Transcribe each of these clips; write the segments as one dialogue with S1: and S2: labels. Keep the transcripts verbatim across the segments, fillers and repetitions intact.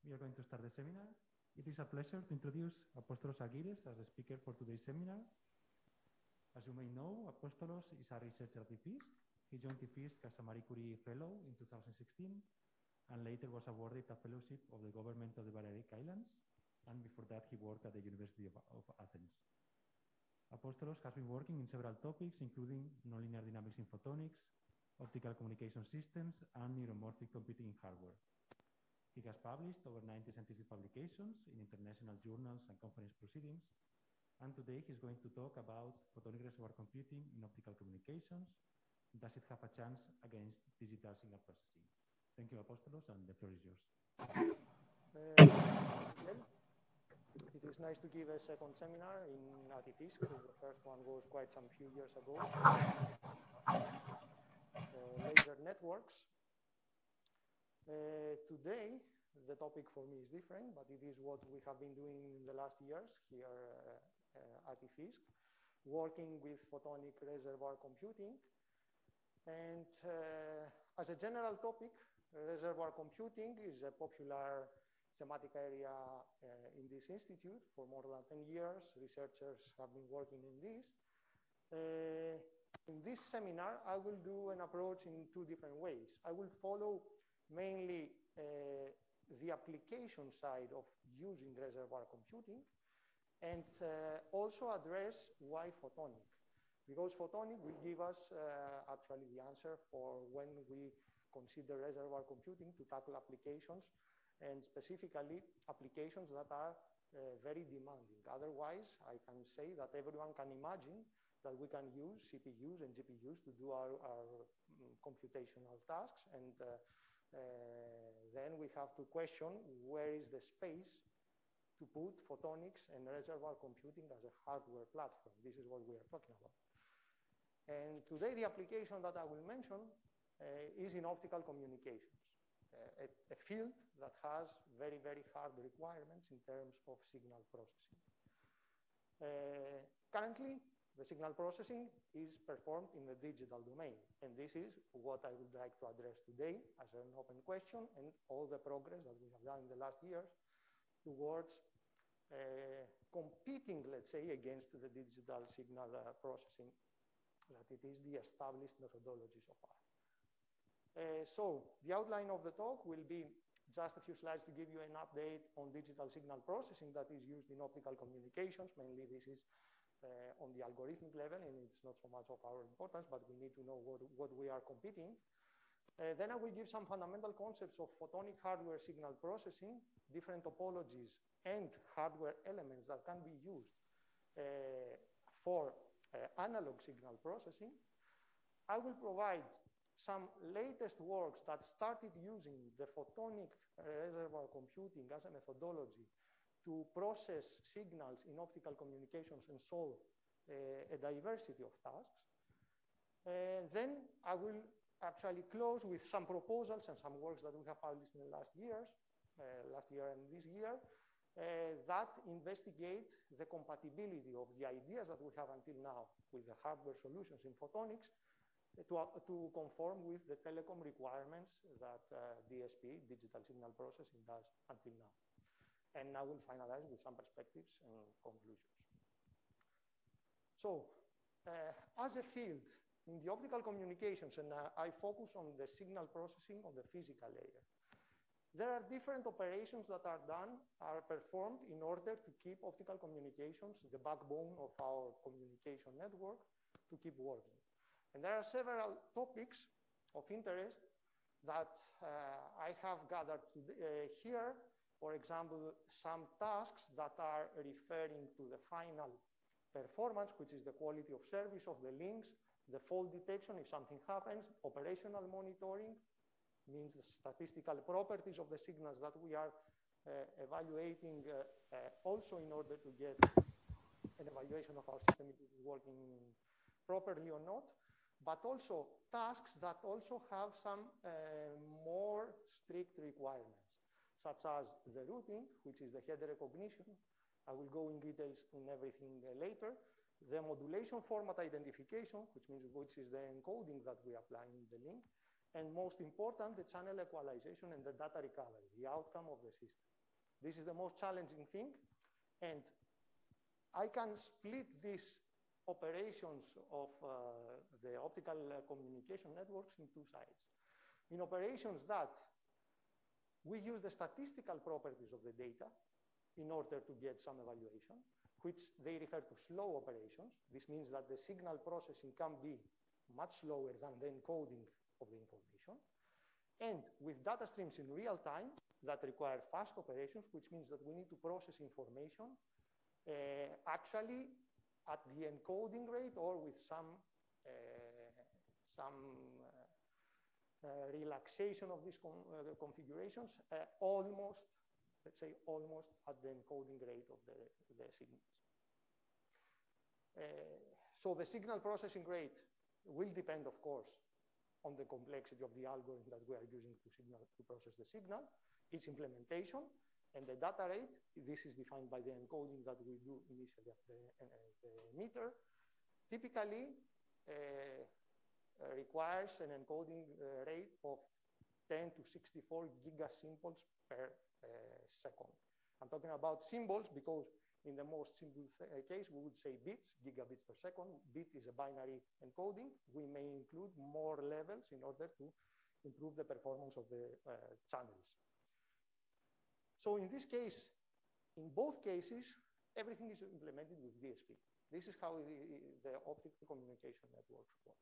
S1: we are going to start the seminar. It is a pleasure to introduce Apostolos Argyris as the speaker for today's seminar. As you may know, Apostolos is a researcher at I F I S C. He joined I F I S C as a Marie Curie Fellow in two thousand sixteen, and later was awarded a fellowship of the government of the Balearic Islands, and before that he worked at the University of, of Athens. Apostolos has been working in several topics, including nonlinear dynamics in photonics, optical communication systems, and neuromorphic computing in hardware. He has published over ninety scientific publications in international journals and conference proceedings, and today he's going to talk about photonic reservoir computing in optical communications. Does it have a chance against digital signal processing? Thank you, Apostolos, and the floor is yours.
S2: Uh, well, it is nice to give a second seminar in I F I S C. The first one was quite some few years ago. Uh, laser networks. Uh, today, the topic for me is different, but it is what we have been doing in the last years here uh, uh, at I F I S C, working with photonic reservoir computing. And uh, as a general topic, reservoir computing is a popular thematic area uh, in this institute for more than ten years. Researchers have been working in this. Uh, in this seminar, I will do an approach in two different ways. I will follow mainly uh, the application side of using reservoir computing, and uh, also address why photonic. Because photonic will give us uh, actually the answer for when we consider reservoir computing to tackle applications, and specifically applications that are uh, very demanding. Otherwise, I can say that everyone can imagine that we can use C P Us and G P Us to do our, our um, computational tasks, and uh, Uh, then we have to question where is the space to put photonics and reservoir computing as a hardware platform. This is what we are talking about. And today the application that I will mention uh, is in optical communications, uh, a, a field that has very, very hard requirements in terms of signal processing. Uh, currently, the signal processing is performed in the digital domain, and this is what I would like to address today as an open question, and all the progress that we have done in the last years towards uh, competing, let's say, against the digital signal uh, processing, that it is the established methodology so far. Uh, so the outline of the talk will be just a few slides to give you an update on digital signal processing that is used in optical communications. Mainly this is Uh, on the algorithmic level, and it's not so much of our importance, but we need to know what, what we are competing. Uh, then I will give some fundamental concepts of photonic hardware signal processing, different topologies and hardware elements that can be used uh, for uh, analog signal processing. I will provide some latest works that started using the photonic reservoir computing as a methodology to process signals in optical communications and solve uh, a diversity of tasks. And then I will actually close with some proposals and some works that we have published in the last years, uh, last year and this year, uh, that investigate the compatibility of the ideas that we have until now with the hardware solutions in photonics to, uh, to conform with the telecom requirements that uh, D S P, digital signal processing, does until now. And I will finalize with some perspectives and conclusions. So, uh, as a field in the optical communications, and uh, I focus on the signal processing on the physical layer, there are different operations that are done, are performed in order to keep optical communications, the backbone of our communication network, to keep working. And there are several topics of interest that uh, I have gathered today, uh, here. For example, some tasks that are referring to the final performance, which is the quality of service of the links, the fault detection if something happens, operational monitoring, means the statistical properties of the signals that we are uh, evaluating uh, uh, also in order to get an evaluation of our system if it is working properly or not, but also tasks that also have some uh, more strict requirements, such as the routing, which is the head recognition. I will go in details in everything uh, later. The modulation format identification, which means which is the encoding that we apply in the link. And most important, the channel equalization and the data recovery, the outcome of the system. This is the most challenging thing. And I can split these operations of uh, the optical uh, communication networks in two sides. In operations that we use the statistical properties of the data in order to get some evaluation, which they refer to slow operations. This means that the signal processing can be much slower than the encoding of the information. And with data streams in real time that require fast operations, which means that we need to process information uh, actually at the encoding rate or with some, uh, some uh, uh, relaxation of these com uh, configurations, uh, almost, let's say, almost at the encoding rate of the, the signals. Uh, so the signal processing rate will depend, of course, on the complexity of the algorithm that we are using to, signal, to process the signal, its implementation, and the data rate. This is defined by the encoding that we do initially at the, uh, the emitter. Typically, uh, uh, requires an encoding uh, rate of ten to sixty-four gigasymbols per uh, second. I'm talking about symbols because in the most simple uh, case, we would say bits, gigabits per second. Bit is a binary encoding. We may include more levels in order to improve the performance of the uh, channels. So in this case, in both cases, everything is implemented with D S P. This is how the, the optical communication networks work.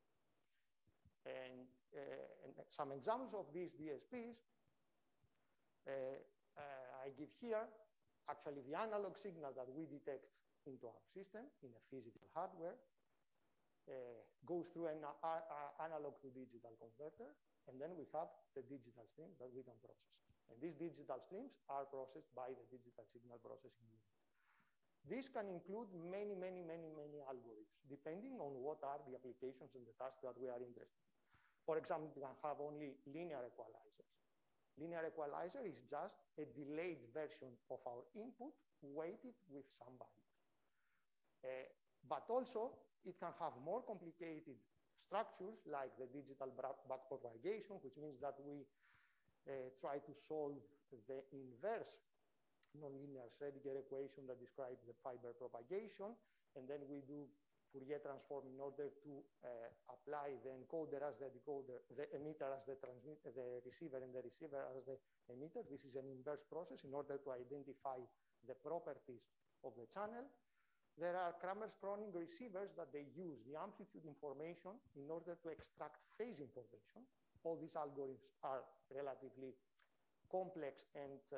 S2: And, uh, and some examples of these D S Ps, uh, uh, I give here. Actually, the analog signal that we detect into our system in a physical hardware uh, goes through an uh, uh, analog to digital converter, and then we have the digital streams that we can process. And these digital streams are processed by the digital signal processing unit. This can include many, many, many, many algorithms, depending on what are the applications and the tasks that we are interested in. For example, we can have only linear equalizers. Linear equalizer is just a delayed version of our input weighted with some values. Uh, but also, it can have more complicated structures like the digital back propagation, which means that we uh, try to solve the inverse nonlinear Schrödinger equation that describes the fiber propagation, and then we do Fourier transform in order to uh, apply the encoder as the decoder, the emitter as the transmit, the receiver, and the receiver as the emitter. This is an inverse process in order to identify the properties of the channel. There are Kramers-Kronig receivers that they use the amplitude information in order to extract phase information. All these algorithms are relatively complex, and uh,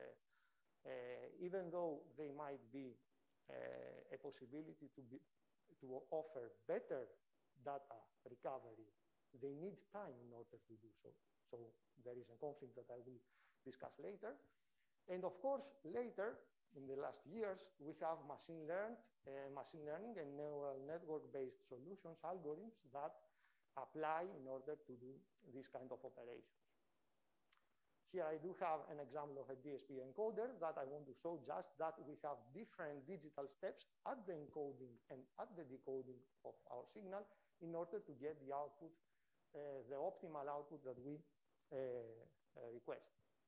S2: uh, even though they might be uh, a possibility to be to offer better data recovery, they need time in order to do so. So there is a conflict that I will discuss later. And of course, later, in the last years, we have machine learned, uh, machine learning and neural network-based solutions, algorithms that apply in order to do this kind of operations. Here I do have an example of a D S P encoder that I want to show just that we have different digital steps at the encoding and at the decoding of our signal in order to get the output, uh, the optimal output that we uh, uh, request.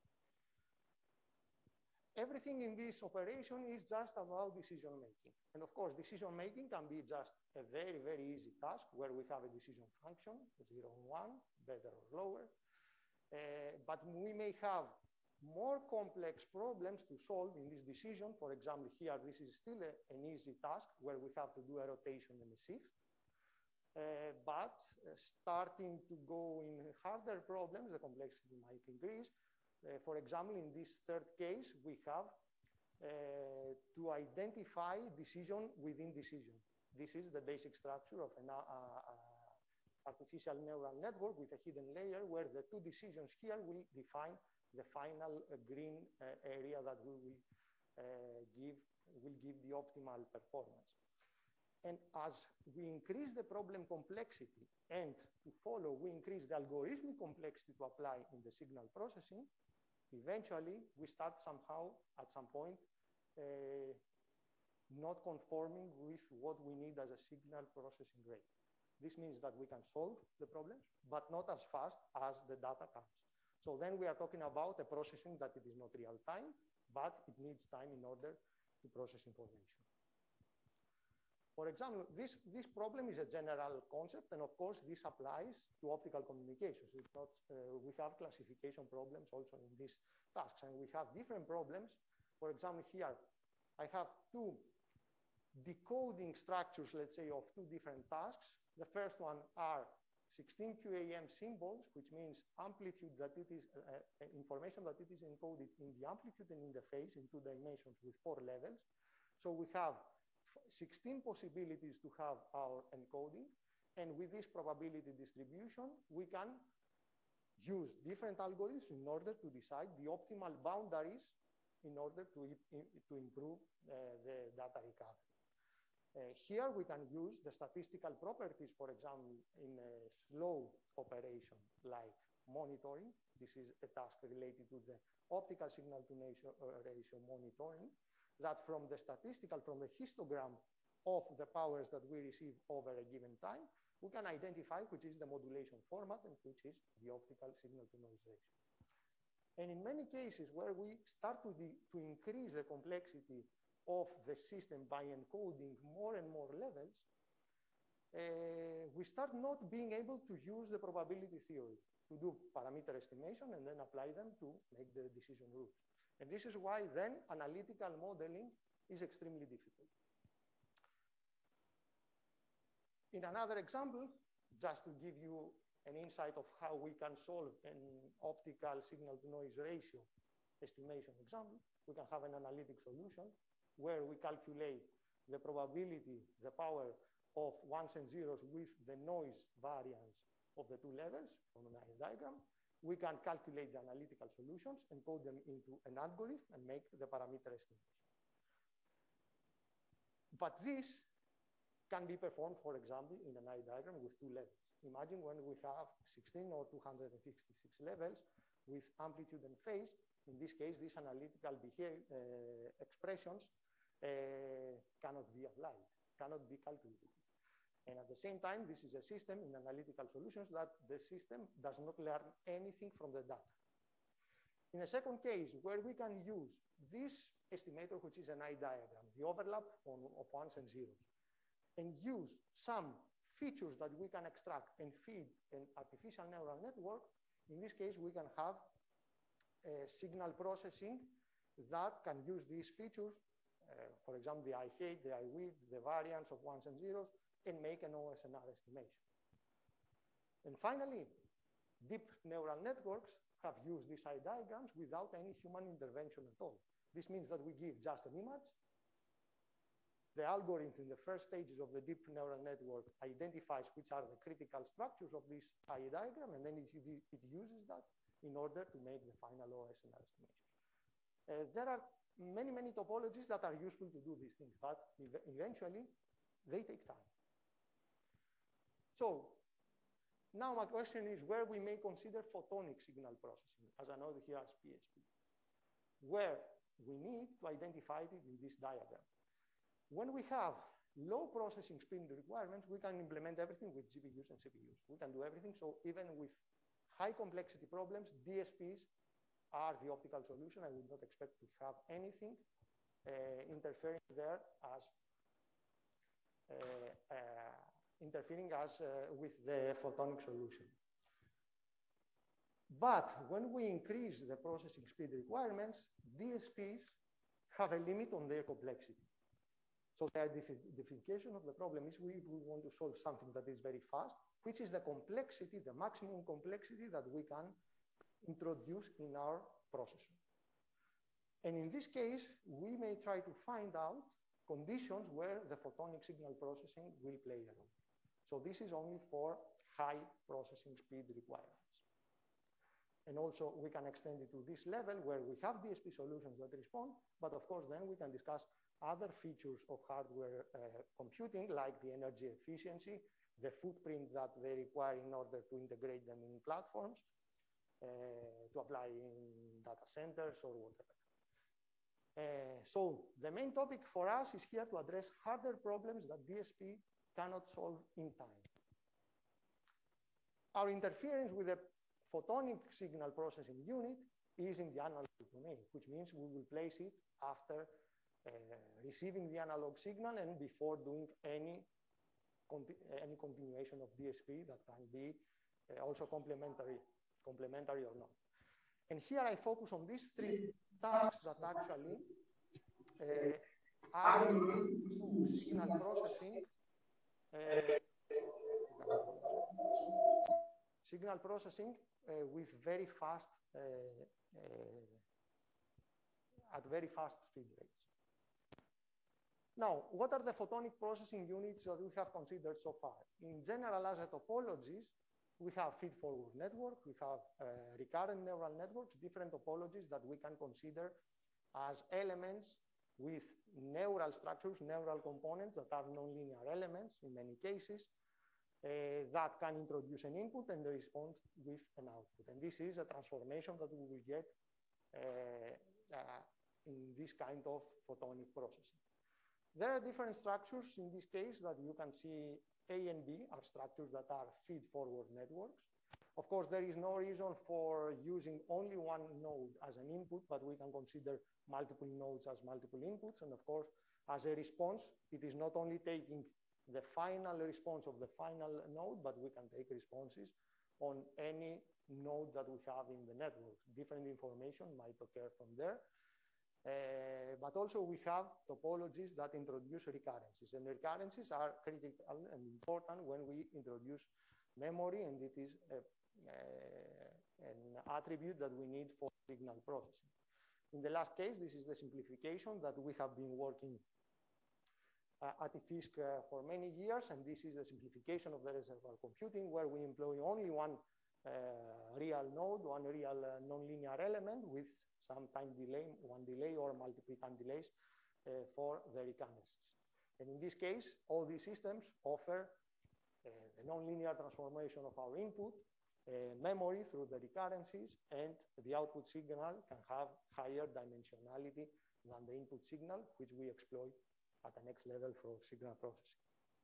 S2: Everything in this operation is just about decision making. And of course, decision making can be just a very, very easy task where we have a decision function, zero and one, better or lower. Uh, but we may have more complex problems to solve in this decision. For example, here, this is still a, an easy task where we have to do a rotation and a shift. Uh, but uh, starting to go in harder problems, the complexity might increase. Uh, for example, in this third case, we have uh, to identify decision within decision. This is the basic structure of an uh, uh, artificial neural network with a hidden layer where the two decisions here will define the final uh, green uh, area that we will uh, give, will give the optimal performance. And as we increase the problem complexity and to follow, we increase the algorithmic complexity to apply in the signal processing, eventually we start somehow at some point uh, not conforming with what we need as a signal processing rate. This means that we can solve the problems, but not as fast as the data comes. So then we are talking about a processing that it is not real time, but it needs time in order to process information. For example, this, this problem is a general concept, and of course, this applies to optical communications. It's not, uh, we have classification problems also in these tasks, and we have different problems. For example, here, I have two decoding structures, let's say, of two different tasks. The first one are sixteen Q A M symbols, which means amplitude that it is, uh, information that it is encoded in the amplitude and in the phase in two dimensions with four levels. So we have sixteen possibilities to have our encoding. And with this probability distribution, we can use different algorithms in order to decide the optimal boundaries in order to, to improve uh, the data recovery. Uh, here we can use the statistical properties, for example, in a slow operation like monitoring. This is a task related to the optical signal to noise ratio monitoring, that from the statistical, from the histogram of the powers that we receive over a given time, we can identify which is the modulation format and which is the optical signal to noise ratio. And in many cases where we start to, de to increase the complexity of the system by encoding more and more levels, uh, we start not being able to use the probability theory to do parameter estimation and then apply them to make the decision rules. And this is why then analytical modeling is extremely difficult. In another example, just to give you an insight of how we can solve an optical signal to noise ratio estimation example, we can have an analytic solution where we calculate the probability, the power of ones and zeros with the noise variance of the two levels on an diagram. We can calculate the analytical solutions and code them into an algorithm and make the parameter estimation. But this can be performed, for example, in an eye diagram with two levels. Imagine when we have sixteen or two hundred sixty-six levels with amplitude and phase. In this case, these analytical behavior, uh, expressions uh, cannot be applied, cannot be calculated. And at the same time, this is a system in analytical solutions that the system does not learn anything from the data. In a second case, where we can use this estimator, which is an eye diagram, the overlap on, of ones and zeros, and use some features that we can extract and feed an artificial neural network, in this case, we can have a signal processing that can use these features, uh, for example, the eye height, the eye width, the variance of ones and zeros, and make an O S N R estimation. And finally, deep neural networks have used these eye diagrams without any human intervention at all. This means that we give just an image. The algorithm in the first stages of the deep neural network identifies which are the critical structures of this eye diagram, and then it, it uses that in order to make the final O S N R estimation. Uh, there are many, many topologies that are useful to do these things, but ev eventually they take time. So now my question is where we may consider photonic signal processing, as I know here as P S P, where we need to identify it in this diagram. When we have low processing speed requirements, we can implement everything with G P Us and C P Us. We can do everything. So even with high complexity problems, D S Ps are the optical solution. I would not expect to have anything uh, interfering there as uh, uh, interfering as uh, with the photonic solution. But when we increase the processing speed requirements, D S Ps have a limit on their complexity. So the identification of the problem is we, we want to solve something that is very fast, which is the complexity, the maximum complexity that we can introduce in our processor. And in this case, we may try to find out conditions where the photonic signal processing will play a role. So this is only for high processing speed requirements. And also we can extend it to this level where we have D S P solutions that respond, but of course then we can discuss other features of hardware uh, computing, like the energy efficiency, the footprint that they require in order to integrate them in platforms, uh, to apply in data centers or whatever. Uh, so the main topic for us is here to address harder problems that D S P cannot solve in time. Our interference with the photonic signal processing unit is in the analog domain, which means we will place it after uh, receiving the analog signal and before doing any, conti any continuation of D S P that can be uh, also complementary, complementary or not. And here I focus on these three tasks that actually uh, are related to signal processing, uh, signal processing uh, with very fast, uh, uh, at very fast speed rates. Now, what are the photonic processing units that we have considered so far? In general, as a topologies, we have feed-forward network, we have uh, recurrent neural networks, different topologies that we can consider as elements with neural structures, neural components that are nonlinear elements in many cases, uh, that can introduce an input and respond with an output. And this is a transformation that we will get uh, uh, in this kind of photonic processing. There are different structures in this case that you can see. A and B are structures that are feed-forward networks. Of course, there is no reason for using only one node as an input, but we can consider multiple nodes as multiple inputs. And of course, as a response, it is not only taking the final response of the final node, but we can take responses on any node that we have in the network. Different information might occur from there. Uh, but also we have topologies that introduce recurrences, and recurrences are critical and important when we introduce memory, and it is a, uh, an attribute that we need for signal processing. In the last case, this is the simplification that we have been working uh, at I F I S C uh, for many years, and this is the simplification of the reservoir computing, where we employ only one uh, real node, one real uh, nonlinear element with some time delay, one delay or multiple time delays uh, for the recurrences. And in this case, all these systems offer uh, the nonlinear transformation of our input, uh, memory through the recurrences, and the output signal can have higher dimensionality than the input signal, which we exploit at the next level for signal processing.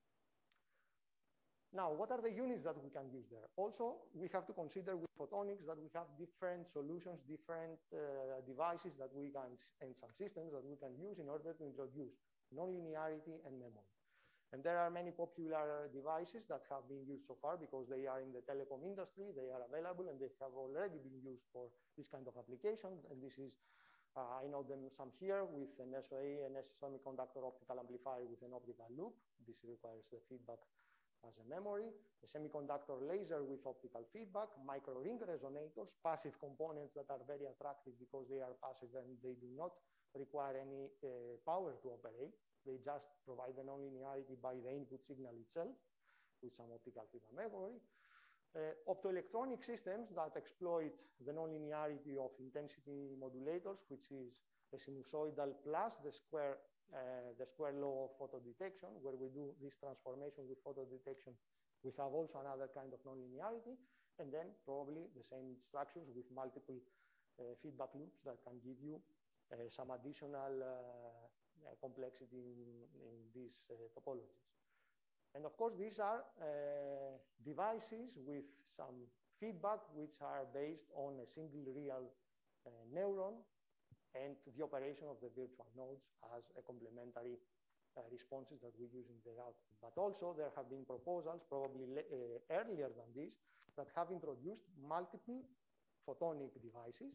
S2: Now, what are the units that we can use there? Also, we have to consider with photonics that we have different solutions, different uh, devices that we can, and some systems that we can use in order to introduce nonlinearity and memory. And there are many popular devices that have been used so far because they are in the telecom industry, they are available, and they have already been used for this kind of application. And this is, uh, I know them some here with an S O A, an semiconductor optical amplifier with an optical loop. This requires the feedback as a memory, a semiconductor laser with optical feedback, micro ring resonators, passive components that are very attractive because they are passive and they do not require any uh, power to operate. They just provide the nonlinearity by the input signal itself with some optical feedback memory. Uh, optoelectronic systems that exploit the nonlinearity of intensity modulators, which is a sinusoidal plus the square Uh, the square law of photo detection, where we do this transformation with photo detection. We have also another kind of nonlinearity, and then probably the same structures with multiple uh, feedback loops that can give you uh, some additional uh, uh, complexity in, in these uh, topologies. And of course, these are uh, devices with some feedback which are based on a single real uh, neuron, and the operation of the virtual nodes as a complementary uh, responses that we use in the output. But also there have been proposals, probably uh, earlier than this, that have introduced multiple photonic devices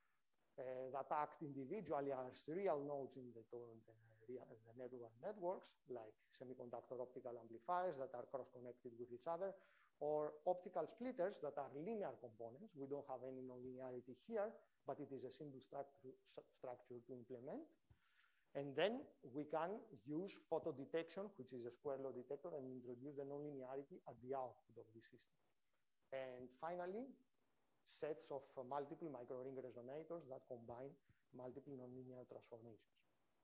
S2: uh, that act individually as real nodes in the, the, the network networks, like semiconductor optical amplifiers that are cross-connected with each other, or optical splitters that are linear components. We don't have any nonlinearity here, but it is a simple structure, structure to implement. And then we can use photo detection, which is a square law detector, and introduce the nonlinearity at the output of the system. And finally, sets of uh, multiple micro-ring resonators that combine multiple nonlinear transformations.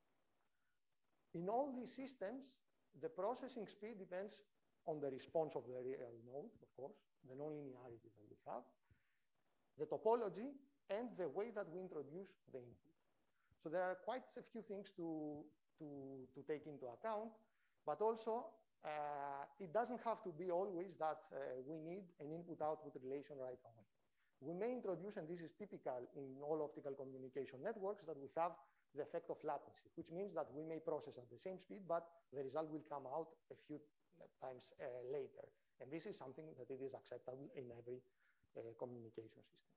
S2: In all these systems, the processing speed depends on the response of the real node, of course, the nonlinearity that we have, the topology, and the way that we introduce the input. So there are quite a few things to, to, to take into account, but also uh, it doesn't have to be always that uh, we need an input-output relation right away. we may introduce, and this is typical in all optical communication networks, that we have the effect of latency, which means that we may process at the same speed, but the result will come out a few times uh, later. And this is something that it is acceptable in every uh, communication system.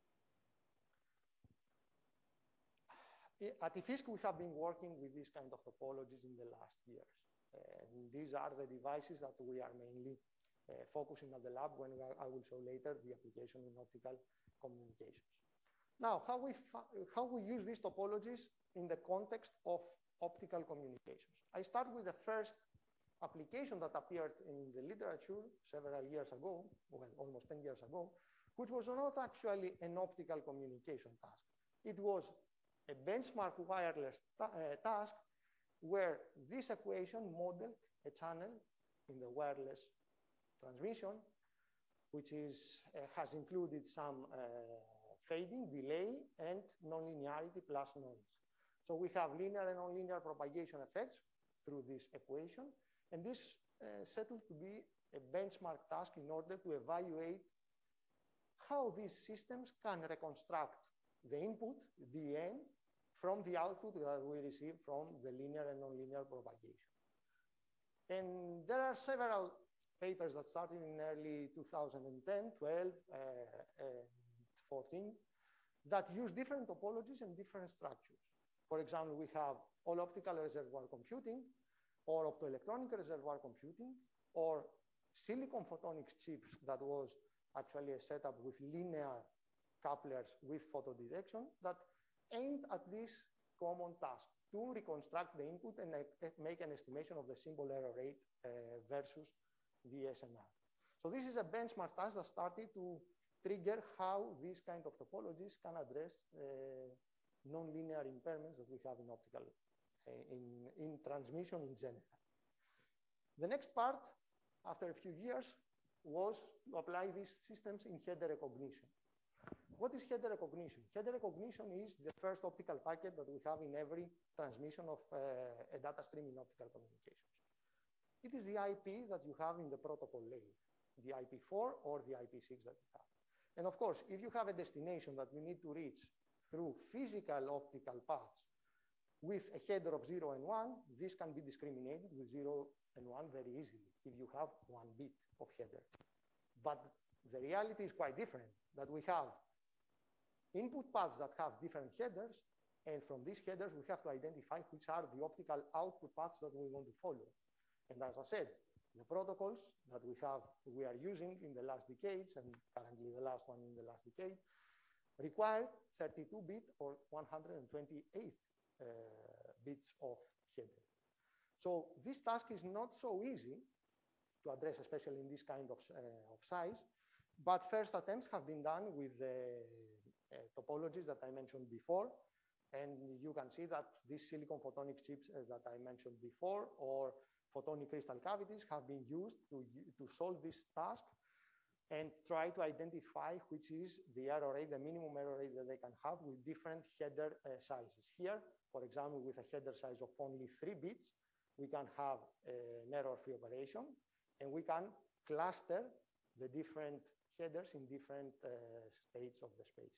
S2: At I F I S C, we have been working with these kind of topologies in the last years. And these are the devices that we are mainly uh, focusing at the lab, when we are, I will show later the application in optical communications. Now, how we, how we use these topologies in the context of optical communications. I start with the first application that appeared in the literature several years ago, well, almost ten years ago, which was not actually an optical communication task. It was a benchmark wireless ta uh, task where this equation modeled a channel in the wireless transmission, which is, uh, has included some uh, fading, delay, and nonlinearity plus noise. So we have linear and nonlinear propagation effects through this equation, and this uh, settled to be a benchmark task in order to evaluate how these systems can reconstruct the input, D N, from the output that we receive from the linear and nonlinear propagation. And there are several papers that started in early two thousand ten, twelve, uh, uh, fourteen, that use different topologies and different structures. For example, we have all optical reservoir computing, or optoelectronic reservoir computing, or silicon photonics chips that was actually a setup with linear couplers with photodetection that aimed at this common task to reconstruct the input and make an estimation of the symbol error rate uh, versus the S N R. So this is a benchmark task that started to trigger how these kind of topologies can address uh, nonlinear impairments that we have in optical, uh, in, in transmission in general. The next part, after a few years, was to apply these systems in header recognition. What is header recognition? Header recognition is the first optical packet that we have in every transmission of uh, a data stream in optical communications. It is the I P that you have in the protocol layer, the I P four or the I P six that you have. And of course, if you have a destination that you need to reach through physical optical paths with a header of zero and one, this can be discriminated with zero and one very easily if you have one bit of header. But the reality is quite different, that we have input paths that have different headers, and from these headers, we have to identify which are the optical output paths that we want to follow. And as I said, the protocols that we have, we are using in the last decades, and currently the last one in the last decade, require thirty-two bit or one hundred twenty-eight uh, bits of header. So this task is not so easy to address, especially in this kind of, uh, of size, but first attempts have been done with the uh, topologies that I mentioned before, and you can see that these silicon photonics chips uh, that I mentioned before, or photonic crystal cavities, have been used to, to solve this task and try to identify which is the error rate, the minimum error rate that they can have with different header uh, sizes. Here, for example, with a header size of only three bits, we can have uh, an error-free operation, and we can cluster the different headers in different uh, states of the space.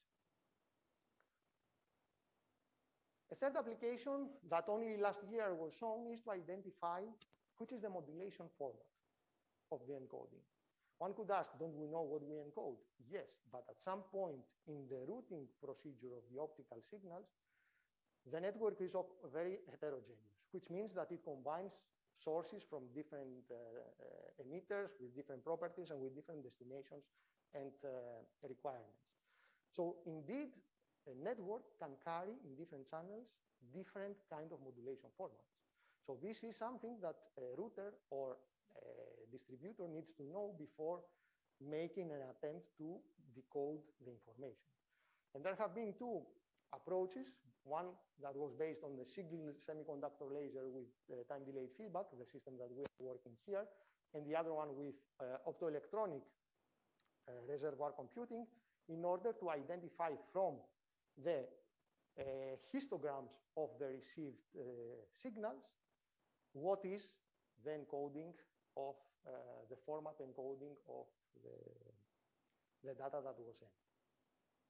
S2: A third application that only last year was shown is to identify which is the modulation format of the encoding. One could ask, don't we know what we encode? Yes, but at some point in the routing procedure of the optical signals, the network is very heterogeneous, which means that it combines sources from different uh, uh, emitters with different properties and with different destinations and uh, requirements. So indeed, a network can carry in different channels different kind of modulation formats. So this is something that a router or a distributor needs to know before making an attempt to decode the information. And there have been two approaches, one that was based on the single semiconductor laser with uh, time-delayed feedback, the system that we are working here, and the other one with uh, optoelectronic uh, reservoir computing, in order to identify from the uh, histograms of the received uh, signals what is the encoding of uh, the format encoding of the, the data that was sent.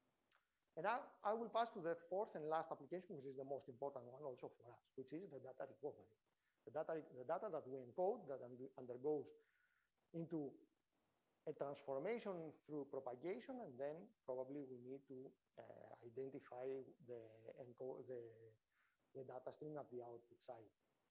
S2: And I, I will pass to the fourth and last application, which is the most important one also for us, which is the data recovery. The data, the data that we encode that undergoes into a transformation through propagation, and then probably we need to uh, identify the, encode, the, the data stream at the output side.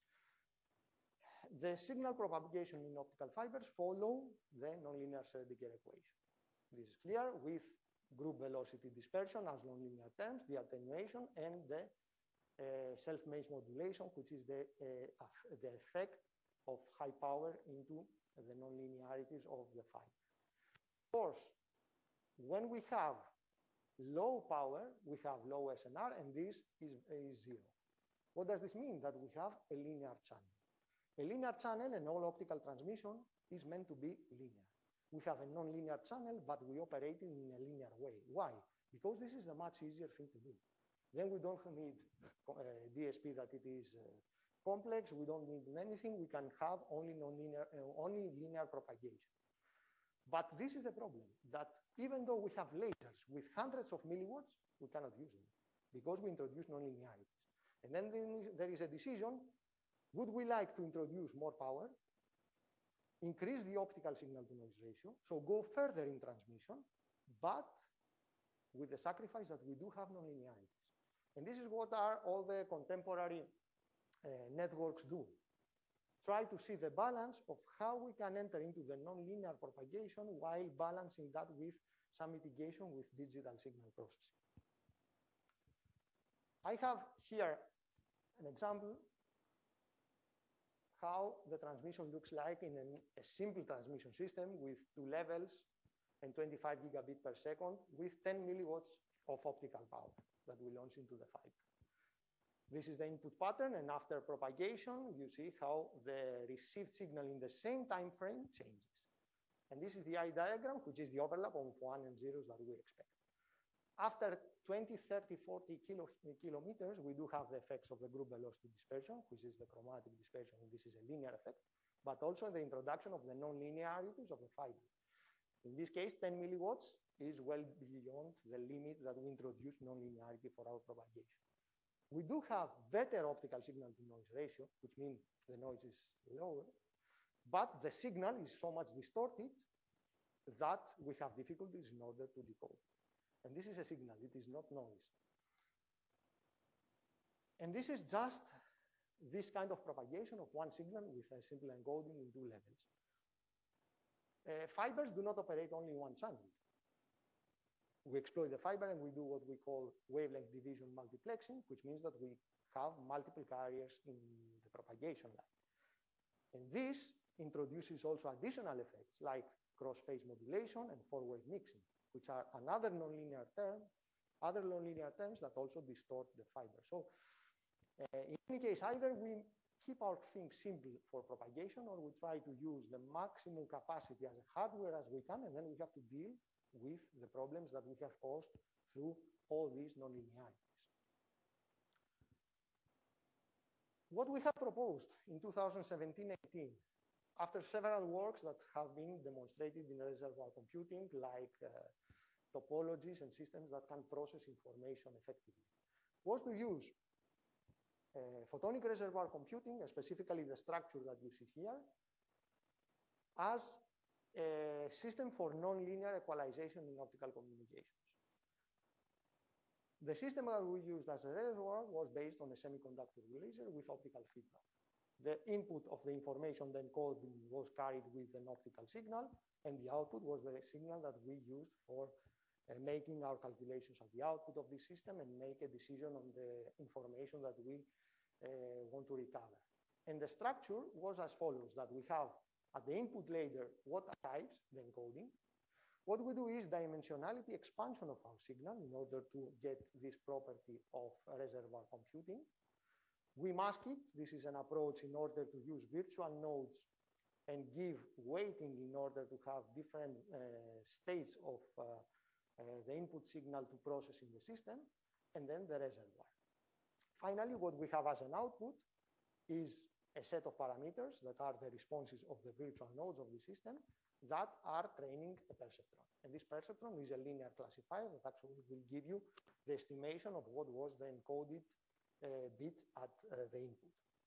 S2: The signal propagation in optical fibers follow the nonlinear Schrödinger equation. This is clear with group velocity dispersion as nonlinear terms, the attenuation, and the uh, self-maze modulation, which is the, uh, the effect of high power into the nonlinearities of the fiber. Of course, when we have low power, we have low S N R, and this is, is zero. What does this mean? That we have a linear channel. A linear channel and all optical transmission is meant to be linear. We have a non-linear channel, but we operate in a linear way. Why? Because this is a much easier thing to do. Then we don't need uh, D S P that it is uh, complex. We don't need anything. We can have only non-linear, uh, only linear propagation. But this is the problem, that even though we have lasers with hundreds of milliwatts, we cannot use them because we introduce non-linearities. And then there is a decision. Would we like to introduce more power, increase the optical signal to noise ratio, so go further in transmission, but with the sacrifice that we do have nonlinearities? And this is what are all the contemporary uh, networks do. Try to see the balance of how we can enter into the nonlinear propagation while balancing that with some mitigation with digital signal processing. I have here an example how the transmission looks like in a, a simple transmission system with two levels and twenty-five gigabit per second with ten milliwatts of optical power that we launch into the fiber. This is the input pattern, and after propagation, you see how the received signal in the same time frame changes. And this is the eye diagram, which is the overlap of one and zeros that we expect. After twenty, thirty, forty kilo, kilometers, we do have the effects of the group velocity dispersion, which is the chromatic dispersion, and this is a linear effect, but also the introduction of the non-linearities of the fiber. In this case, ten milliwatts is well beyond the limit that we introduce non-linearity for our propagation. We do have better optical signal to noise ratio, which means the noise is lower, but the signal is so much distorted that we have difficulties in order to decode. And this is a signal, it is not noise. And this is just this kind of propagation of one signal with a simple encoding in two levels. Uh, fibers do not operate only one channel. We exploit the fiber and we do what we call wavelength division multiplexing, which means that we have multiple carriers in the propagation line. And this introduces also additional effects like cross-phase modulation and four-wave mixing, which are another nonlinear term, other nonlinear terms that also distort the fiber. So uh, in any case, either we keep our things simple for propagation, or we try to use the maximum capacity as a hardware as we can, and then we have to deal with the problems that we have caused through all these nonlinearities. What we have proposed in two thousand seventeen eighteen, after several works that have been demonstrated in reservoir computing, like uh, topologies and systems that can process information effectively, was to use uh, photonic reservoir computing, specifically the structure that you see here, as a system for nonlinear equalization in optical communications. The system that we used as a reservoir was based on a semiconductor laser with optical feedback. The input of the information then coding was carried with an optical signal, and the output was the signal that we used for uh, making our calculations at the output of this system and make a decision on the information that we uh, want to recover. And the structure was as follows, that we have at the input layer what types, the encoding. What we do is dimensionality expansion of our signal in order to get this property of reservoir computing. We mask it. This is an approach in order to use virtual nodes and give weighting in order to have different uh, states of uh, uh, the input signal to process in the system, and then the reservoir. Finally, what we have as an output is a set of parameters that are the responses of the virtual nodes of the system that are training a perceptron. And this perceptron is a linear classifier that actually will give you the estimation of what was the encoded uh, bit at uh, the input.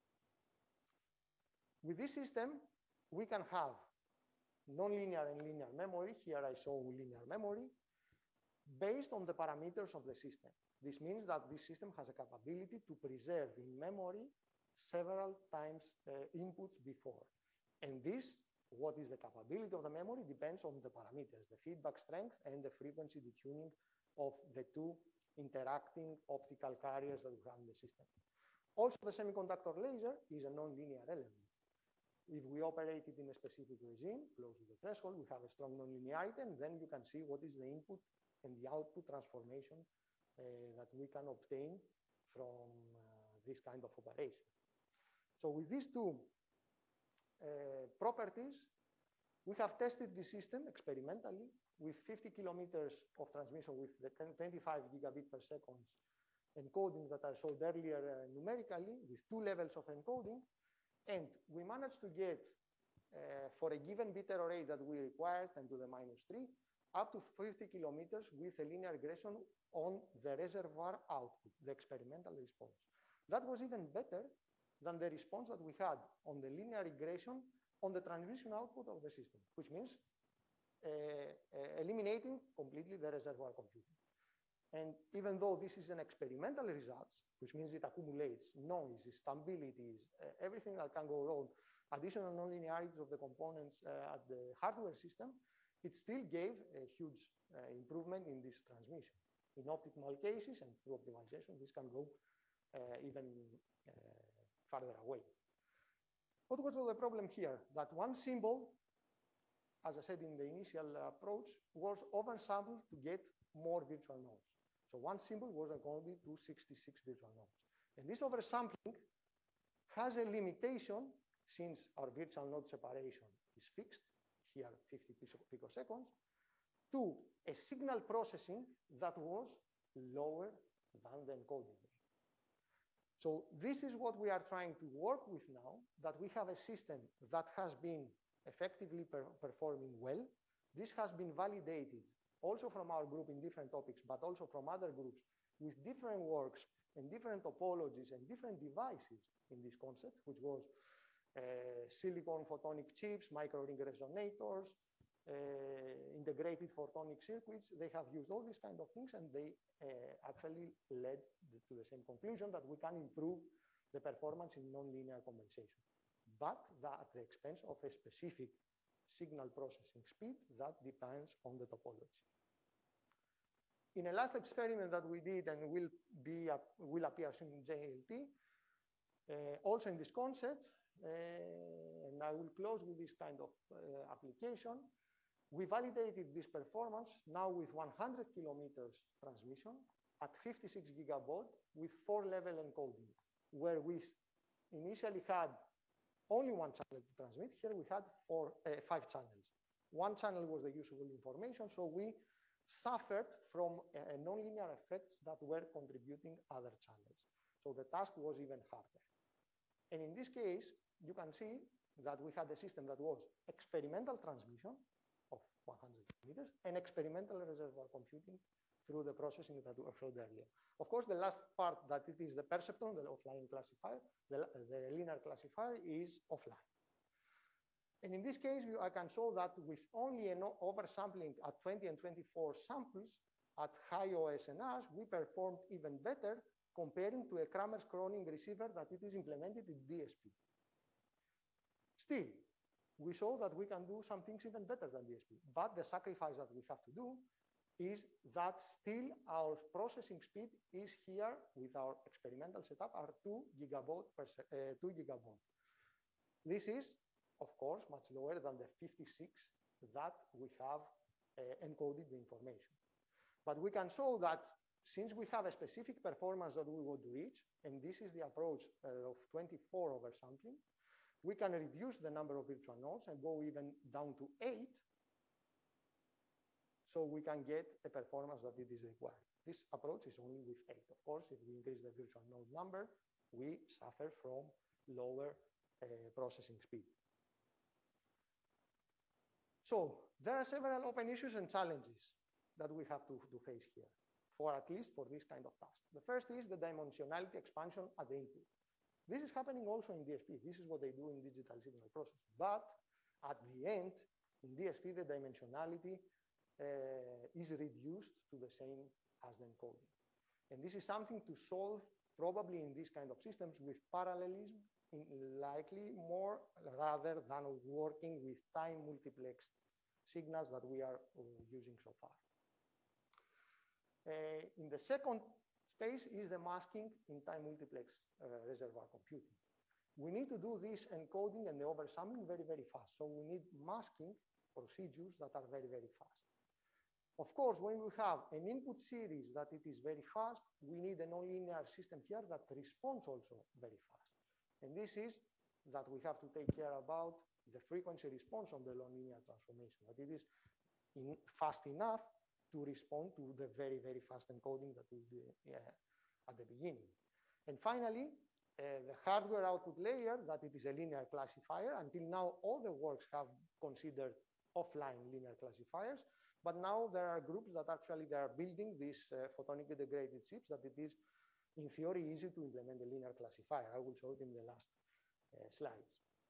S2: With this system, we can have nonlinear and linear memory. Here I show linear memory based on the parameters of the system. This means that this system has a capability to preserve in memory several times uh, inputs before. And this, what is the capability of the memory, depends on the parameters, the feedback strength and the frequency detuning of the two interacting optical carriers that we have in the system. Also, the semiconductor laser is a nonlinear element. If we operate it in a specific regime, close to the threshold, we have a strong nonlinearity, and then you can see what is the input and the output transformation uh, that we can obtain from uh, this kind of operation. So with these two uh, properties, we have tested the system experimentally with fifty kilometers of transmission with the twenty-five gigabit per second encoding that I showed earlier uh, numerically, with two levels of encoding. And we managed to get, uh, for a given bit error rate that we required, ten to the minus three, up to fifty kilometers with a linear regression on the reservoir output, the experimental response. That was even better than the response that we had on the linear regression on the transmission output of the system, which means uh, uh, eliminating completely the reservoir computing. And even though this is an experimental result, which means it accumulates noise, stabilities, uh, everything that can go wrong, additional nonlinearities of the components uh, at the hardware system, it still gave a huge uh, improvement in this transmission. In optimal cases and through optimization, this can go uh, even uh, farther away. What was the problem here? That one symbol, as I said in the initial approach, was oversampled to get more virtual nodes. So one symbol was encoded to sixty-six virtual nodes. And this oversampling has a limitation, since our virtual node separation is fixed, here fifty picoseconds, to a signal processing that was lower than the encoding rate. So this is what we are trying to work with now, that we have a system that has been effectively per performing well. This has been validated also from our group in different topics, but also from other groups with different works and different topologies and different devices in this concept, which was uh, silicon photonic chips, micro-ring resonators, uh, integrated photonic circuits. They have used all these kind of things, and they uh, actually led to the same conclusion that we can improve the performance in nonlinear compensation, but that at the expense of a specific signal processing speed that depends on the topology. In a last experiment that we did and will be uh, will appear soon in J L T, uh, also in this concept, uh, and I will close with this kind of uh, application. We validated this performance now with one hundred kilometers transmission at fifty-six gigabaud with four level encoding, where we initially had only one channel to transmit. Here we had four, uh, five channels. One channel was the usable information, so we suffered from uh, nonlinear effects that were contributing other channels. So the task was even harder. And in this case, you can see that we had a system that was experimental transmission of one hundred meters and experimental reservoir computing through the processing that we showed earlier. Of course, the last part, that it is the perceptron, the offline classifier, the, the linear classifier is offline. And in this case, I can show that with only an oversampling at twenty and twenty-four samples at high O S N Rs, we performed even better comparing to a Kramers-Kronig receiver that it is implemented in D S P. Still, we show that we can do some things even better than D S P, but the sacrifice that we have to do is that still our processing speed is here with our experimental setup are two gigabaud per uh, two gigabaud. This is, of course, much lower than the fifty-six that we have uh, encoded the information. But we can show that since we have a specific performance that we want to reach, and this is the approach uh, of twenty-four oversampling, we can reduce the number of virtual nodes and go even down to eight, so we can get a performance that it is required. This approach is only with eight. Of course, if we increase the virtual node number, we suffer from lower uh, processing speed. So there are several open issues and challenges that we have to, to face here, for at least for this kind of task. The first is the dimensionality expansion at the input. This is happening also in D S P. This is what they do in digital signal processing. But at the end, in D S P, the dimensionality uh, is reduced to the same as the encoding. And this is something to solve probably in these kind of systems with parallelism, in likely more rather than working with time multiplexed signals that we are uh, using so far. Uh, in the second space is the masking in time multiplex uh, reservoir computing. We need to do this encoding and the oversampling very, very fast. So we need masking procedures that are very, very fast. Of course, when we have an input series that it is very fast, we need a nonlinear system here that responds also very fast. And this is that we have to take care about the frequency response on the nonlinear transformation, that it is in fast enough to respond to the very, very fast encoding that we do uh, at the beginning. And finally, uh, the hardware output layer, that it is a linear classifier. Until now, all the works have considered offline linear classifiers. But now there are groups that actually they are building these uh, photonic integrated chips that it is, in theory, easy to implement a linear classifier. I will show it in the last uh, slides.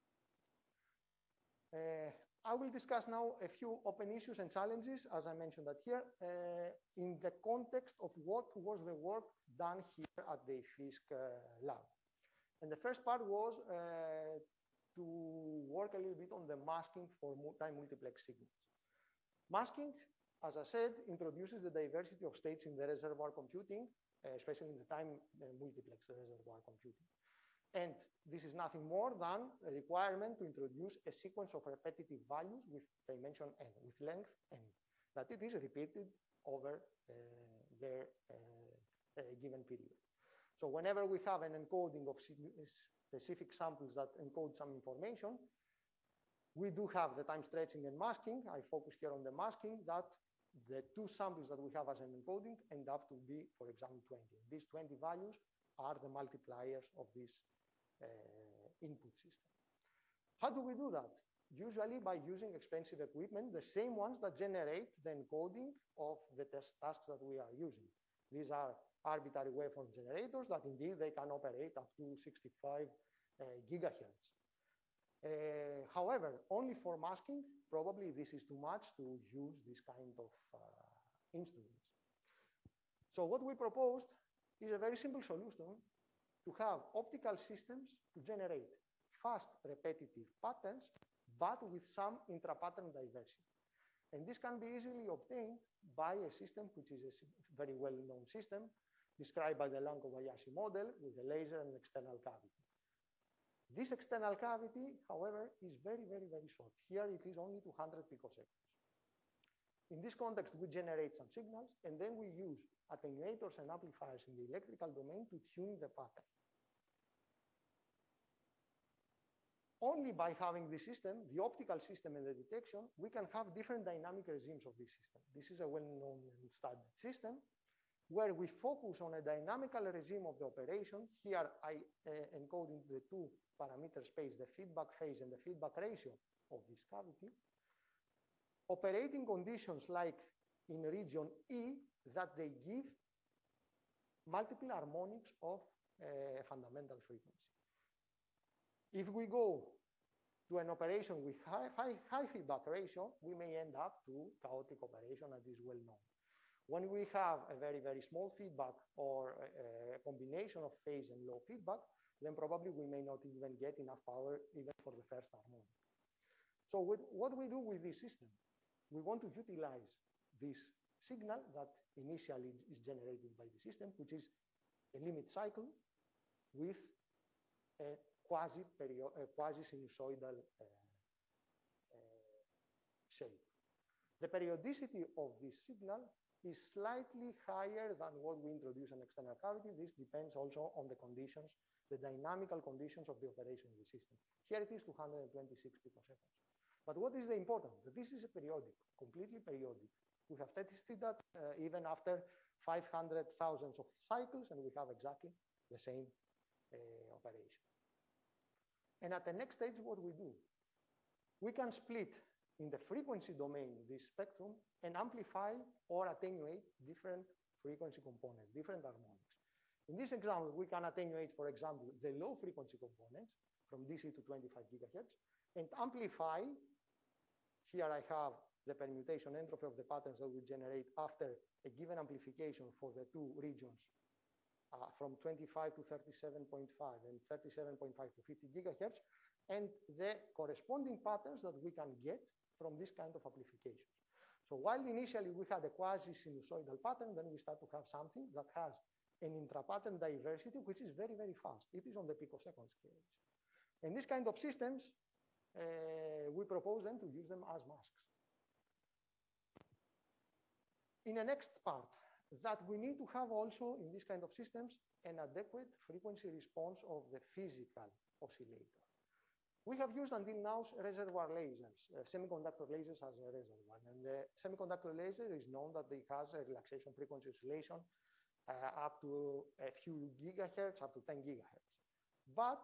S2: Uh, I will discuss now a few open issues and challenges, as I mentioned that here, uh, in the context of what was the work done here at the I F I S C uh, lab. And the first part was uh, to work a little bit on the masking for time multiplex signals. Masking, as I said, introduces the diversity of states in the reservoir computing, uh, especially in the time uh, multiplex reservoir computing. And this is nothing more than a requirement to introduce a sequence of repetitive values with dimension n, with length n, that it is repeated over uh, their uh, uh, given period. So whenever we have an encoding of specific samples that encode some information, we do have the time stretching and masking. I focus here on the masking, that the two samples that we have as an encoding end up to be, for example, twenty. These twenty values are the multipliers of this uh, input system. How do we do that? Usually by using expensive equipment, the same ones that generate the encoding of the test tasks that we are using. These are arbitrary waveform generators that indeed they can operate up to sixty-five uh, gigahertz. Uh, however, only for masking, probably this is too much to use this kind of uh, instruments. So what we proposed is a very simple solution to have optical systems to generate fast repetitive patterns, but with some intra-pattern diversity. And this can be easily obtained by a system which is a very well-known system described by the Lang-Kobayashi model with a laser and external cavity. This external cavity, however, is very, very, very short. Here it is only two hundred picoseconds. In this context, we generate some signals, and then we use attenuators and amplifiers in the electrical domain to tune the pattern. Only by having this system, the optical system and the detection, we can have different dynamic regimes of this system. This is a well-known and studied system where we focus on a dynamical regime of the operation. Here I uh, encode in the two parameter space, the feedback phase and the feedback ratio of this cavity. Operating conditions like in region E that they give multiple harmonics of uh, fundamental frequency. If we go to an operation with high, high, high feedback ratio, we may end up to chaotic operation that is well known. When we have a very, very small feedback or a, a combination of phase and low feedback, then probably we may not even get enough power even for the first harmonic. So with, what we do with this system, we want to utilize this signal that initially is generated by the system, which is a limit cycle with a quasi-sinusoidal uh, uh, shape. The periodicity of this signal is slightly higher than what we introduce in external cavity. This depends also on the conditions, the dynamical conditions of the operation of the system. Here it is two hundred twenty-six picoseconds. But what is the important? That this is a periodic, completely periodic. We have tested that uh, even after five hundred thousand of cycles, and we have exactly the same uh, operation. And at the next stage, what we do? We can split in the frequency domain this spectrum and amplify or attenuate different frequency components, different harmonics. In this example, we can attenuate, for example, the low frequency components from D C to twenty-five gigahertz and amplify. Here I have the permutation entropy of the patterns that we generate after a given amplification for the two regions uh, from twenty-five to thirty-seven point five and thirty-seven point five to fifty gigahertz, and the corresponding patterns that we can get from this kind of amplifications. So while initially we had a quasi-sinusoidal pattern, then we start to have something that has an intra-pattern diversity, which is very, very fast. It is on the picosecond scale. And this kind of systems, uh, we propose them to use them as masks. In the next part, that we need to have also in this kind of systems an adequate frequency response of the physical oscillator. We have used until now reservoir lasers, uh, semiconductor lasers as a reservoir. And the semiconductor laser is known that it has a relaxation frequency oscillation uh, up to a few gigahertz, up to ten gigahertz. But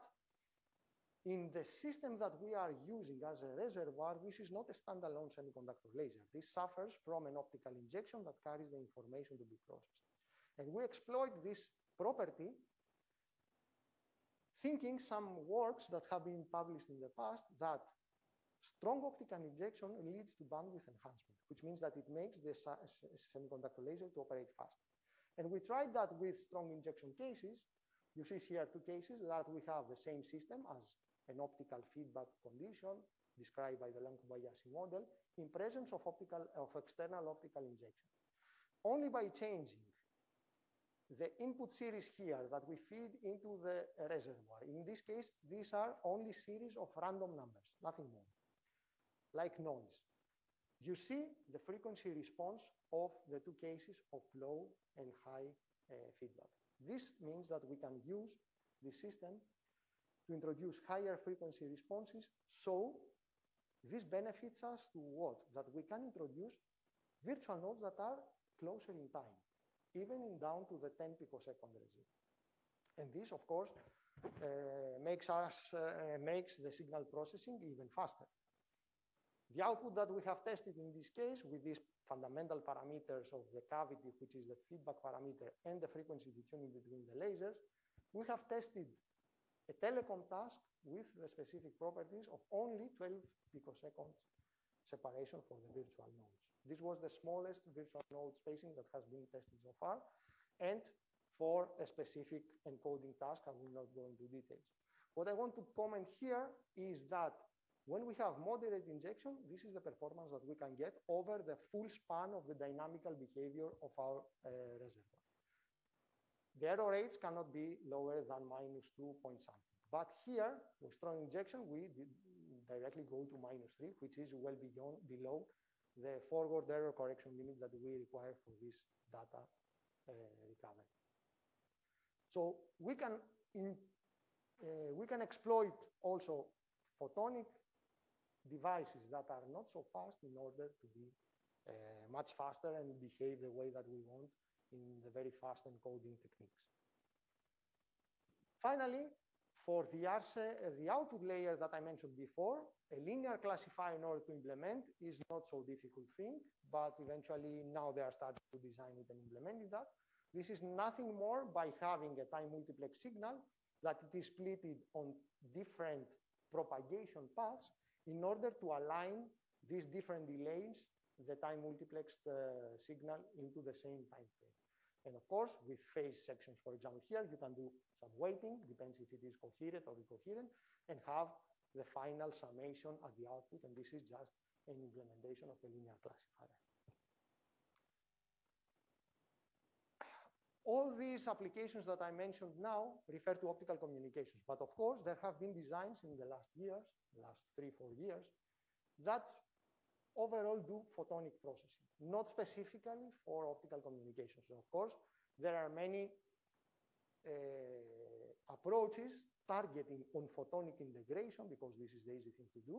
S2: in the system that we are using as a reservoir, this is not a standalone semiconductor laser. This suffers from an optical injection that carries the information to be processed. And we exploit this property thinking some works that have been published in the past that strong optical injection leads to bandwidth enhancement, which means that it makes the semiconductor laser to operate faster. And we tried that with strong injection cases. You see here two cases that we have the same system as an optical feedback condition described by the Lang-Kobayashi model in presence of, optical, of external optical injection. Only by changing the input series here that we feed into the reservoir. In this case, these are only series of random numbers, nothing more, like noise. You see the frequency response of the two cases of low and high uh, feedback. This means that we can use the system to introduce higher frequency responses. So this benefits us to what? That we can introduce virtual nodes that are closer in time, even in down to the ten picosecond regime. And this, of course, uh, makes, us, uh, makes the signal processing even faster. The output that we have tested in this case with these fundamental parameters of the cavity, which is the feedback parameter, and the frequency detuning between the lasers, we have tested a telecom task with the specific properties of only twelve picoseconds separation for the virtual nodes. This was the smallest virtual node spacing that has been tested so far, and for a specific encoding task, I will not go into details. What I want to comment here is that when we have moderate injection, this is the performance that we can get over the full span of the dynamical behavior of our uh, reservoir. The error rates cannot be lower than minus two point something. But here, with strong injection, we directly go to minus three, which is well beyond, below the forward error correction limit that we require for this data uh, recovery. So we can, in, uh, we can exploit also photonic devices that are not so fast in order to be uh, much faster and behave the way that we want in the very fast encoding techniques. Finally, for the, R C, uh, the output layer that I mentioned before, a linear classifier in order to implement is not so difficult thing, but eventually now they are starting to design it and implementing that. This is nothing more by having a time multiplex signal that it is split on different propagation paths in order to align these different delays, the time multiplexed uh, signal into the same time frame. And of course, with phase sections, for example, here you can do some weighting, depends if it is coherent or incoherent, and have the final summation at the output. And this is just an implementation of a linear classifier. All these applications that I mentioned now refer to optical communications. But of course, there have been designs in the last years, last three, four years, that overall do photonic processing, not specifically for optical communications. So of course, there are many uh, approaches targeting on photonic integration, because this is the easy thing to do,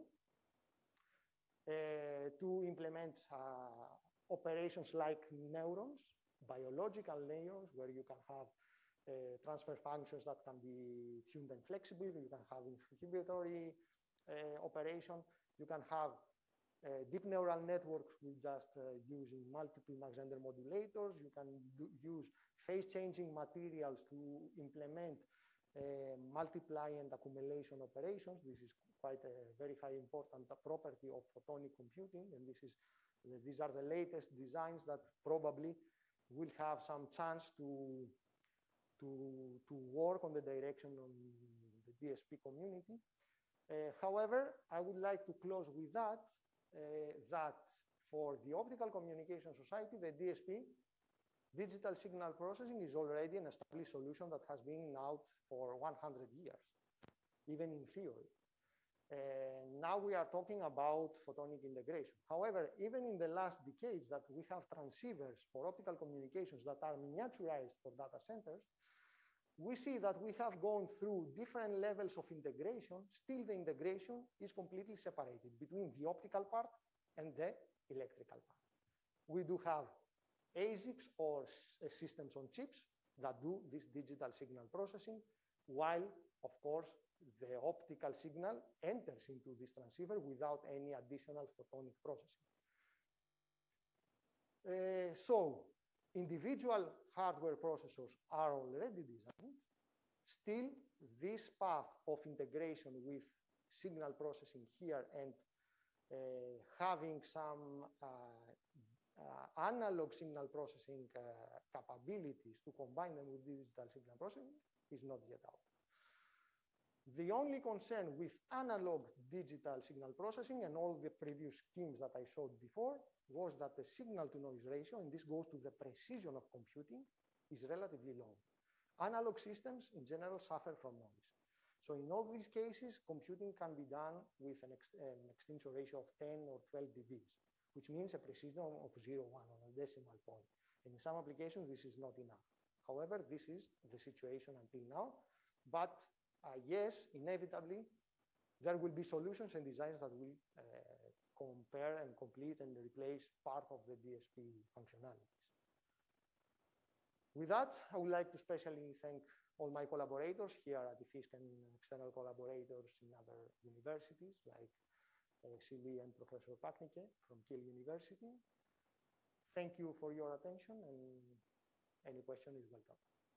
S2: uh, to implement uh, operations like neurons, biological neurons, where you can have uh, transfer functions that can be tuned and flexible. You can have inhibitory uh, operation. You can have Uh, deep neural networks we just uh, using multiple Mach-Zehnder modulators. You can do, use phase-changing materials to implement uh, multiply and accumulation operations. This is quite a very high important property of photonic computing, and this is these are the latest designs that probably will have some chance to to to work on the direction of the D S P community. Uh, however, I would like to close with that. Uh, that for the optical communication society, the D S P, digital signal processing, is already an established solution that has been out for one hundred years, even in theory. And now we are talking about photonic integration. However, even in the last decades that we have transceivers for optical communications that are miniaturized for data centers, we see that we have gone through different levels of integration. Still, the integration is completely separated between the optical part and the electrical part. We do have A S I Cs or systems on chips that do this digital signal processing, while, of course, the optical signal enters into this transceiver without any additional photonic processing. Uh, so, individual hardware processors are already designed. Still, this path of integration with signal processing here and uh, having some uh, uh, analog signal processing uh, capabilities to combine them with digital signal processing is not yet out. The only concern with analog digital signal processing and all the previous schemes that I showed before was that the signal to noise ratio, and this goes to the precision of computing, is relatively low. Analog systems in general suffer from noise. So in all these cases, computing can be done with an, ex an extinction ratio of ten or twelve dBs, which means a precision of zero point one on a decimal point. And in some applications, this is not enough. However, this is the situation until now. But uh, yes, inevitably, there will be solutions and designs that will uh, compare and complete and replace part of the D S P functionalities. With that, I would like to especially thank all my collaborators here at I F I S C and external collaborators in other universities like uh, Silly and Professor Paknike from Kiel University. Thank you for your attention, and any question is welcome.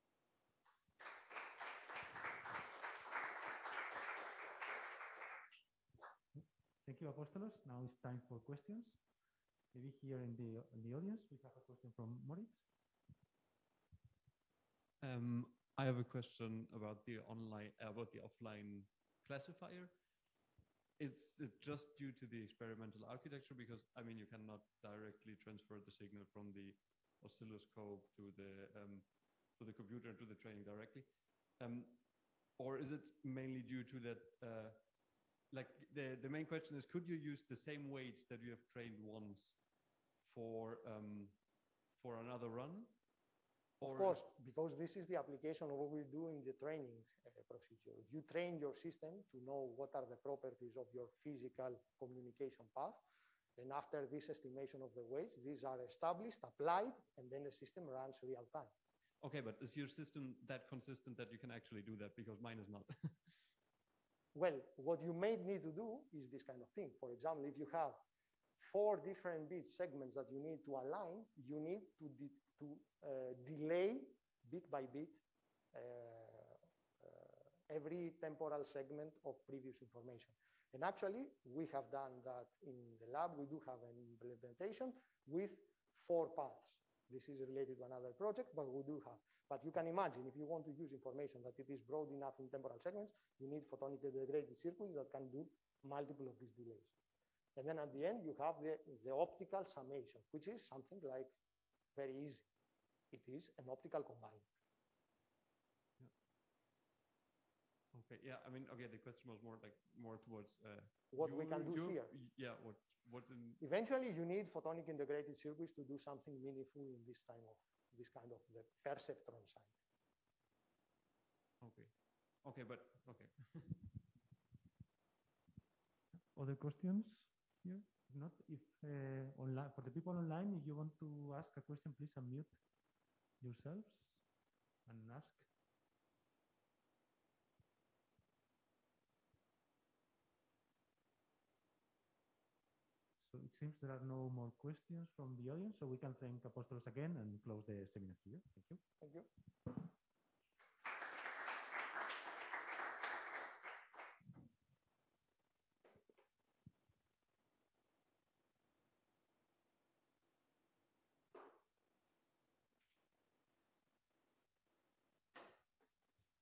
S1: Thank you, Apostolos. Now it's time for questions. Maybe here in the, in the audience, we have a question from Moritz.
S3: Um, I have a question about the online, uh, about the offline classifier. Is it just due to the experimental architecture? Because, I mean, you cannot directly transfer the signal from the oscilloscope to the, um, to the computer and to the training directly. Um, or is it mainly due to that, uh, like the, the main question is, could you use the same weights that you have trained once for, um, for another run?
S2: Of course, because this is the application of what we do in the training uh, procedure. You train your system to know what are the properties of your physical communication path. And after this estimation of the weights, these are established, applied, and then the system runs real time.
S3: Okay, but is your system that consistent that you can actually do that? Because mine is not.
S2: Well, what you may need to do is this kind of thing. For example, if you have four different bit segments that you need to align, you need to, de to uh, delay bit by bit uh, uh, every temporal segment of previous information. And actually, we have done that in the lab. We do have an implementation with four paths. This is related to another project, but we do have. But you can imagine, if you want to use information that it is broad enough in temporal segments, you need photonic integrated circuits that can do multiple of these delays. And then at the end, you have the, the optical summation, which is something like very easy. It is an optical combiner.
S3: Yeah. Okay. Yeah. I mean, okay. The question was more like more towards uh,
S2: what
S3: you,
S2: we can do
S3: you,
S2: here.
S3: Yeah. What what? In...
S2: Eventually, you need photonic integrated circuits to do something meaningful in this time of this kind of the perceptron side.
S3: Okay. Okay. But okay.
S1: Other questions here? If not, if uh, online for the people online, if you want to ask a question, please unmute yourselves and ask. So seems there are no more questions from the audience, so we can thank Apostolos again and close the seminar here. Thank you.
S2: Thank you.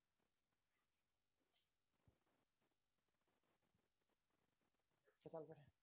S2: ¿Qué tal, Pere?